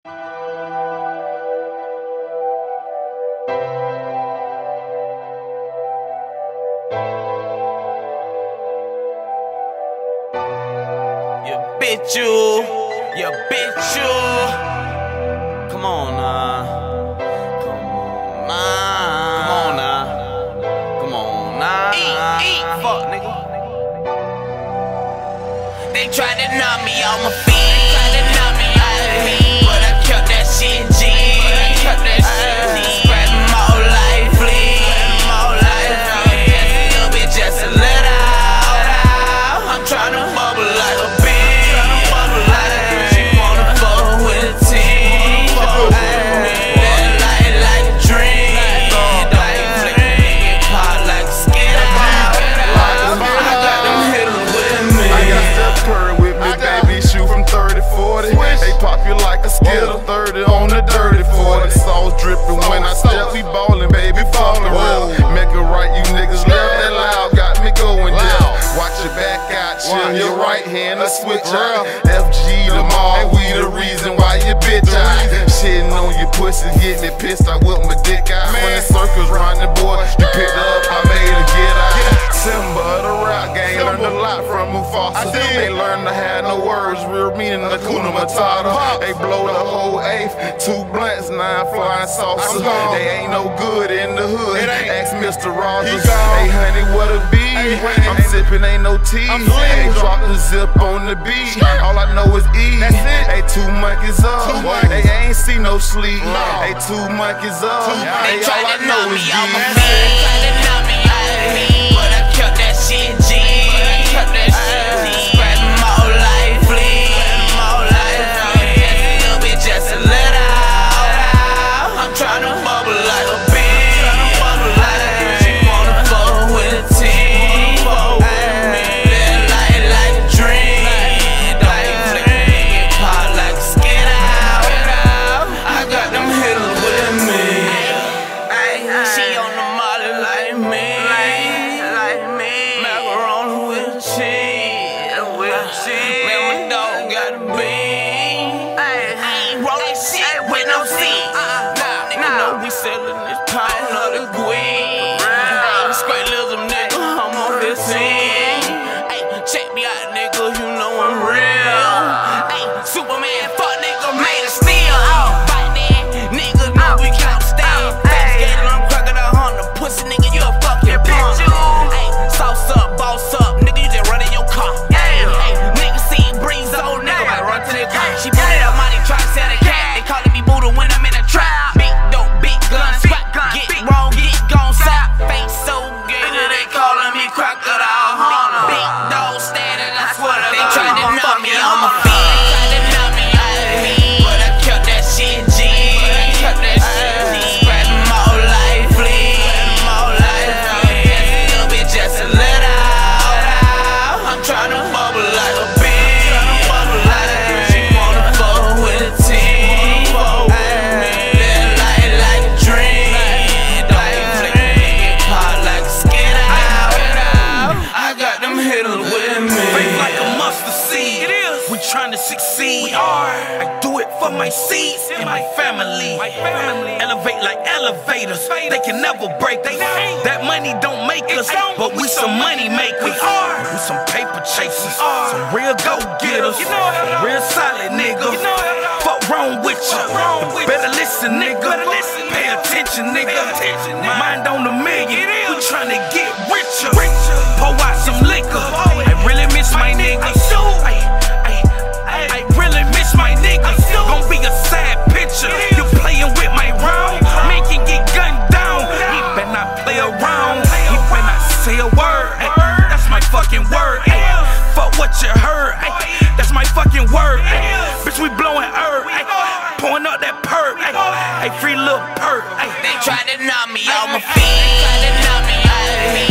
You bitch you. Come on now. Eat, fuck nigga. They tried to knock me on my feet, but I kept that shit G. Spreading more life, little bitch just a let out. I'm trying to bubble like a bitch. She wanna fuck with a team. Like a dream. Don't flick me, get caught like a skin. I got them hitters with me. I got Steph Curry with me, baby. Shoot from 30-40. They pop you like a skittle. 30 on the dirty 40. Sauce dripping when I step. We ballin', baby, fallin' real. Make it right, you niggas left that loud. Got me going down. Watch your back out, chill your right hand, a switch out. FG Lamar, we the reason why you bitch out. Shitting on your pussy, get me pissed. I whip my dick out. When the circles running, boy, you picked up, I made her get out. Simba of the rap gang learned a lot from Mufasa. They learned to have no words, real meaning Hakuna Matata. They blow the whole eighth, 2 blunts, 9 flying saucers. They ain't no good in the hood. Ask Mr. Rogers. Hey honey, what it be? I'm sipping, ain't no tea. Hey, drop the zip on the beat. All I know is E. Hey, 2 monkeys up. Hey, I ain't see no sleep. Hey, 2 monkeys up. Hey, all I know is E. But I kept that shit G. Spreading more life, little bitch just a let out. I'm tryna bubble like a bitch. She wanna fuck with a team. Like a dream. Don't flick me, get caught like a skin out. I got them hitters with me. She on the molly like me. Macaroni with cheese. Man, my dog got a bean. I ain't roll that shit with no seeds. Nigga know we sellin' this pound of the green. Straight little nigga, I'm on this scene. Check me out, nigga, you know I'm real. Superman, fuck nigga, made of steel. Fight that, nigga, know we can't stand. Skated on crocodile hunter, pussy nigga, you a fucking punk. Sauce up, boss up, nigga, you just running your car. Nigga see breeze old nigga, might run to the car. She put it up, money, try to sell the cat. They calling me Buddha when I'm in a trap. Big dope, big gun, swap, get wrong, get gon' stop. Face so gated, they calling me crocodile hunter. Big dog standing, I swear to God, they trying to knock me on my feet. But I kept that shit G. Spreading more life, little bitch just a let out. I'm tryna bubble like a bitch. She wanna fuck with a team. Like a dream. Don't flick me, get caught like a skin out. I got them hitters with me. Faith like a mustard seed. We trying to succeed. We are. I do it for my seeds and my family. Elevate like elevators. They can never break us. That money don't make us, but we some money makers. We some paper chasers. Some real go-getters. Real solid niggas. Fuck wrong with you. Better listen, nigga. Pay attention, nigga. Mind on the million. We trying to get richer. Pour out some liquor. I really miss my niggas. I really miss my niggas. Gon' be a sad picture. You playin' with my round, man can get gunned down. He better not play around. He better not say a word. That's my fucking word. Fuck what you heard. That's my fucking word. Bitch, we blowin' herb. Pouring up that perk. Free little perk. They tried to knock me on my feet.